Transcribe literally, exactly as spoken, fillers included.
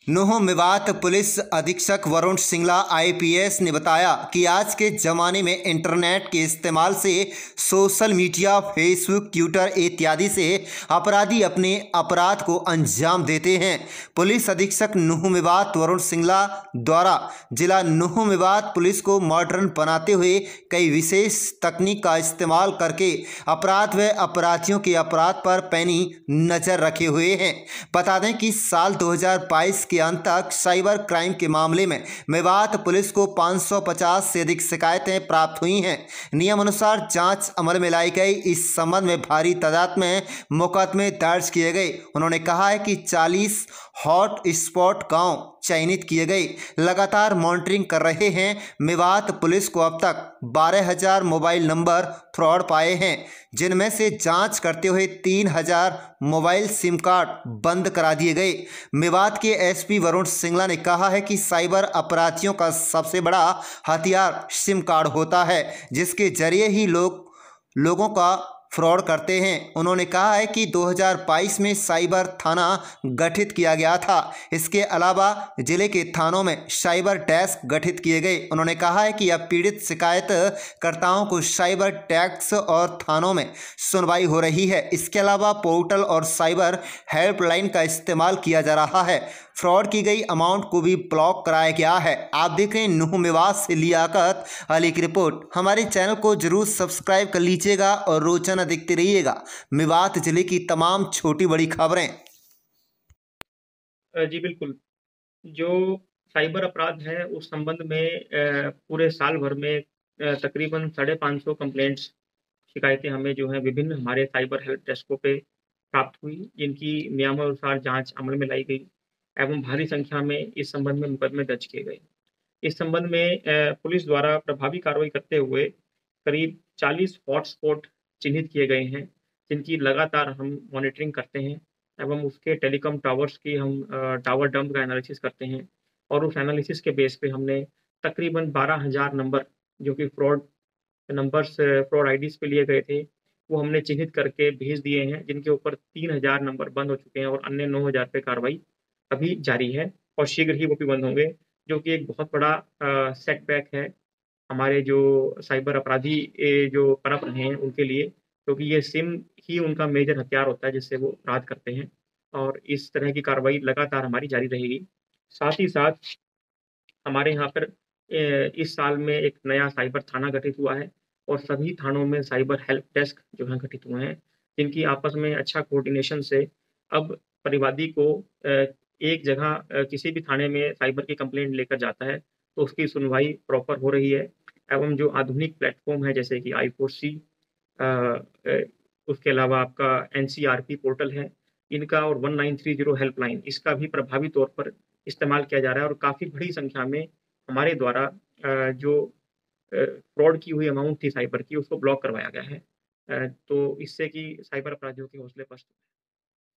नुह मेवात पुलिस अधीक्षक Varun Singla I P S ने बताया कि आज के ज़माने में इंटरनेट के इस्तेमाल से सोशल मीडिया, फेसबुक, ट्विटर इत्यादि से अपराधी अपने अपराध को अंजाम देते हैं। पुलिस अधीक्षक नुह मेवात वरुण सिंगला द्वारा जिला नुह मेवात पुलिस को मॉडर्न बनाते हुए कई विशेष तकनीक का इस्तेमाल करके अपराध व अपराधियों के अपराध पर पैनी नज़र रखे हुए हैं। बता दें कि साल दो हज़ार बाईस के अंत तक साइबर क्राइम के मामले में मेवात पुलिस को पाँच सौ पचास से अधिक शिकायतें प्राप्त हुई हैं। नियमानुसार जांच अमल में लाई गई। इस संबंध में भारी तादाद में मुकदमे दर्ज किए गए। उन्होंने कहा है कि चालीस हॉट स्पॉट गांव चयनित किए गए, लगातार मॉनिटरिंग कर रहे हैं। मेवात पुलिस को अब तक बारह हज़ार मोबाइल नंबर फ्रॉड पाए हैं, जिनमें से जांच करते हुए तीन हज़ार मोबाइल सिम कार्ड बंद करा दिए गए। मेवात के एस पी वरुण सिंगला ने कहा है कि साइबर अपराधियों का सबसे बड़ा हथियार सिम कार्ड होता है, जिसके जरिए ही लोग लोगों का फ्रॉड करते हैं। उन्होंने कहा है कि दो हज़ार बाईस में साइबर थाना गठित किया गया था। इसके अलावा जिले के थानों में साइबर डेस्क गठित किए गए। उन्होंने कहा है कि अब पीड़ित शिकायतकर्ताओं को साइबर डेस्क और थानों में सुनवाई हो रही है। इसके अलावा पोर्टल और साइबर हेल्पलाइन का इस्तेमाल किया जा रहा है। फ्रॉड की गई अमाउंट को भी ब्लॉक कराया गया है। आप देख रहे हैं नुह मेवात से लियाकत अली की रिपोर्ट। हमारे चैनल को जरूर सब्सक्राइब कर लीजिएगा और रोजाना देखते रहिएगा मेवात जिले की तमाम छोटी बड़ी खबरें। जी बिल्कुल, जो साइबर अपराध है उस संबंध में अ, पूरे साल भर में अ, तकरीबन साढ़े पाँच सौ कंप्लेंट्स, शिकायतें हमें जो है विभिन्न हमारे साइबर हेल्प डेस्कों पे प्राप्त हुई, जिनकी नियमानुसार जांच अमल में लाई गई एवं भारी संख्या में इस संबंध में मुकदमे दर्ज किए गए। इस संबंध में अ, पुलिस द्वारा प्रभावी कार्रवाई करते हुए करीब चालीस हॉटस्पॉट चिन्हित किए गए हैं, जिनकी लगातार हम मॉनिटरिंग करते हैं एवं उसके टेलीकॉम टावर्स की हम अ, टावर डंप का एनालिसिस करते हैं और उस एनालिसिस के बेस पे हमने तकरीबन बारह हज़ार नंबर, जो कि फ्रॉड नंबर्स फ्रॉड आईडीज़ पे लिए गए थे, वो हमने चिन्हित करके भेज दिए हैं, जिनके ऊपर तीन हज़ार नंबर बंद हो चुके हैं और अन्य नौ हज़ार पे कार्रवाई अभी जारी है और शीघ्र ही वो भी बंद होंगे, जो कि एक बहुत बड़ा अ, सेटबैक है हमारे जो साइबर अपराधी ए, जो पनप रहे हैं उनके लिए, क्योंकि ये सिम ही उनका मेजर हथियार होता है जिससे वो अपराध करते हैं और इस तरह की कार्रवाई लगातार हमारी जारी रहेगी। साथ ही साथ हमारे यहाँ पर अ, इस साल में एक नया साइबर थाना गठित हुआ है और सभी थानों में साइबर हेल्प डेस्क जो हैं गठित हुए हैं, जिनकी आपस में अच्छा कोऑर्डिनेशन से अब परिवादी को अ, एक जगह अ, किसी भी थाने में साइबर की कंप्लेंट लेकर जाता है, तो उसकी सुनवाई प्रॉपर हो रही है एवं जो आधुनिक प्लेटफ़ॉर्म है जैसे कि आई फोर सी अ अ, उसके अलावा आपका N C R P portal है, इनका और one nine three zero helpline, इसका भी प्रभावी तौर पर इस्तेमाल किया जा रहा है और काफ़ी बड़ी संख्या में हमारे द्वारा अ, जो अ, फ्रॉड की हुई अमाउंट थी साइबर की, उसको ब्लॉक करवाया गया है। अ, तो इससे कि साइबर अपराधियों के हौसले पस्त